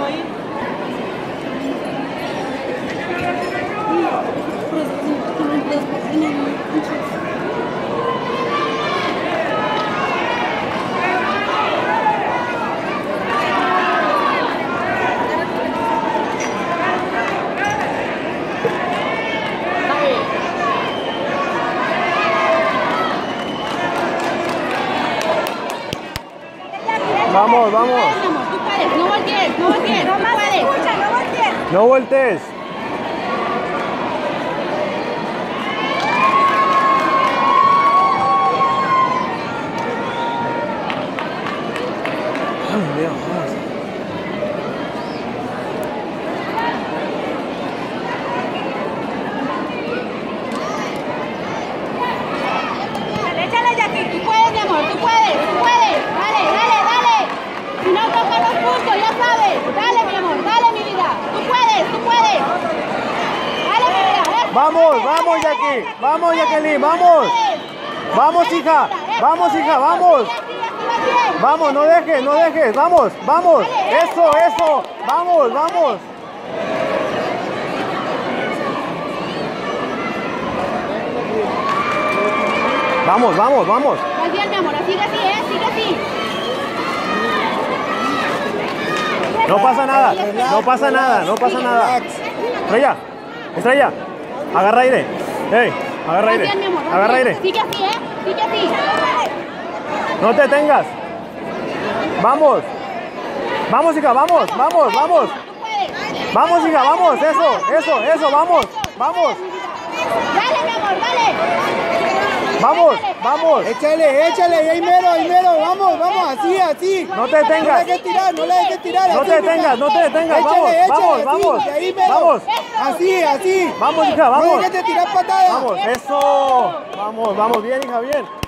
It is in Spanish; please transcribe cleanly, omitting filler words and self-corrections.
Vamos, vamos. Tú puedes, no voltees, no voltees, no puedes. Escucha, no voltees. No voltees. Échale, Jackie, tú puedes, mi amor, tú puedes, tú puedes. Dale, dale, dale. Si no toca los puntos, ya sabes. Dale, mi amor, dale, mi vida. Tú puedes, tú puedes. Dale, mi vida. Vamos, vamos, Jackie. Vamos, Jacqueline, vamos. Vamos, hija. Vamos, hija, vamos. Vamos, no dejes, no dejes. Vamos, vamos. Eso, eso. Vamos, vamos. Vamos, vamos, vamos. Muy bien, mi amor, sigue así, sigue así. No pasa nada, no pasa nada, no pasa nada. Estrella, Estrella, agarra aire. Hey, agarra aire, agarra aire. Sigue así, sigue así. No te detengas. Vamos. Vamos, hija, vamos, vamos, vamos. Vamos, hija, vamos. Eso, vamos, vamos. Dale, mi amor, dale. Vamos, vamos. Échale, échale, ahí mero, vamos, vamos, así. No te detengas. No le dejes tirar, no le dejes tirar. No te detengas, no te detengas. Échale, Vamos, échale, vamos, vamos. así, de ahí mero. Vamos. Así. Vamos, hija, vamos. No dejes de tirar patadas. Vamos, eso. Vamos, vamos, bien, hija, bien.